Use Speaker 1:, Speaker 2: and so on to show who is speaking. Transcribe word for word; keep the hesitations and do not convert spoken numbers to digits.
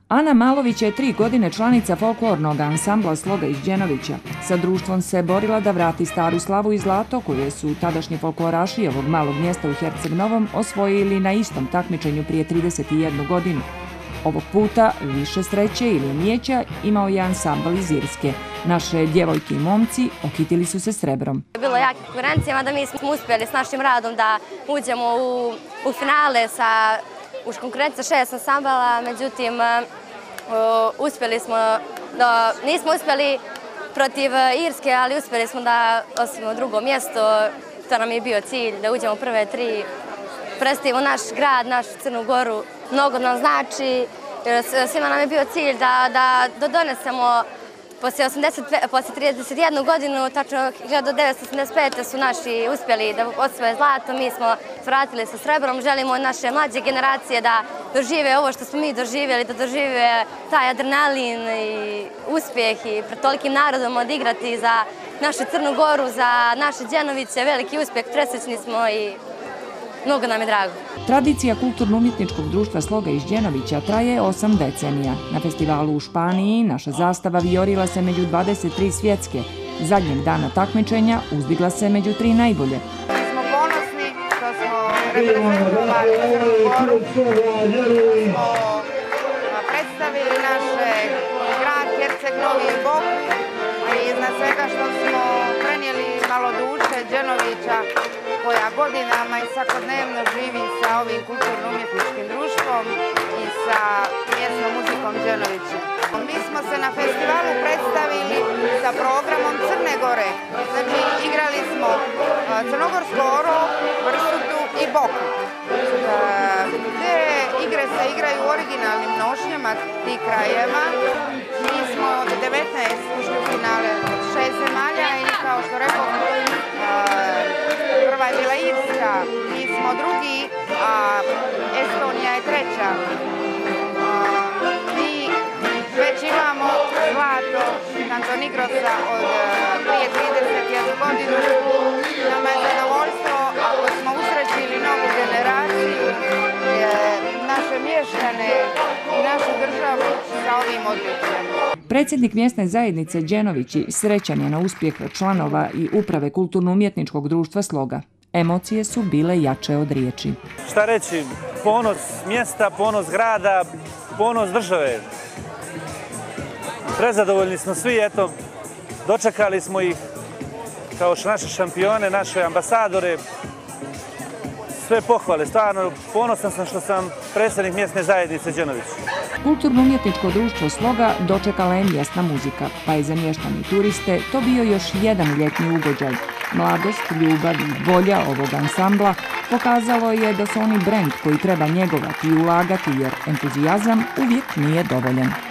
Speaker 1: Ana Malović je tri godine članica folklornog ansambla Sloga iz Đenovića. Sa društvom se borila da vrati staru slavu i zlato koje su tadašnji folkloraši ovog malog mjesta u Herceg Novom osvojili na istom takmičenju prije trideset jednu godinu. Ovog puta više sreće ili umijeća imao je ansambl iz Irske. Naše djevojke i momci okitili su se srebrom.
Speaker 2: Bilo jake konkurencije, mada mi smo uspjeli s našim radom da uđemo u, u finale sa u konkurenciji šest ansambala, međutim uh, uspjeli smo da nismo uspjeli protiv Irske, ali uspjeli smo da osvojimo drugo mjesto. To nam je bio cilj, da uđemo u prve tri, predstavimo naš grad, našu Crnu Goru. Mnogo nam znači, svima nam je bio cilj da, da, da donesemo poslije, osamdeset, poslije trideset jednu godinu, tačno hiljadu devetsto osamdeset pete su naši uspjeli da osvoje zlato, mi smo vratili sa srebrom, želimo naše mlađe generacije da dožive ovo što smo mi doživjeli, da dožive taj adrenalin i uspjeh i pred tolikim narodom odigrati za našu Crnu Goru, za naše Đenoviće, veliki uspjeh, presrećni smo i mnogo nam je drago.
Speaker 1: Tradicija kulturno-umjetničkog društva Sloga iz Đenovića traje osam decenija. Na festivalu u Španiji naša zastava vijorila se među dvadeset tri svjetske. Zadnjeg dana takmičenja uzdigla se među tri najbolje.
Speaker 3: Mi smo ponosni što smo reprezentovali Crnu Goru, smo predstavili naš grad Herceg Novi i Bok i iznad svega što smo prenijeli malo duše Đenovića koja godinama i svakodnevno živi sa ovim kulturno-umjetničkim društvom i sa mjesnom muzikom Đenovića. Mi smo se na festivalu predstavili sa programom Crne Gore. Znači, igrali smo Crnogorsko oro, Vrsutu i Boku. Te igre se igraju u originalnim nošnjama tih krajeva. Mi smo od devetnaest ušli u finale šest zemalja i kao što rekao, prva je bila Irska, mi smo drugi, a Estonija je treća. Mi već imamo zlato Kantonigrosa od prije trideset jednu godinu. Nama je zadovoljstvo ako smo usrećili novu generaciju, naše mještane i našu državu sa ovim odličjem.
Speaker 1: Predsjednik mjesne zajednice Đenovići srećan je na uspjeh članova i uprave kulturno-umjetničkog društva Sloga. Emocije su bile jače od riječi.
Speaker 4: Šta reći, ponos mjesta, ponos grada, ponos države. Prezadovoljni smo svi, eto, dočekali smo ih kao naše šampione, naše ambasadore. Sve pohvale, stvarno ponosan sam što sam predsjednik mjesne zajednice Đenović.
Speaker 1: Kulturno-umjetničko društvo Sloga dočekala je mjesna muzika, pa je za mještane i turiste to bio još jedan ljetni ugođaj. Mladost, ljubav i volja ovog ansambla pokazalo je da su oni brend koji treba njegovati i ulagati jer entuzijazam uvijek nije dovoljan.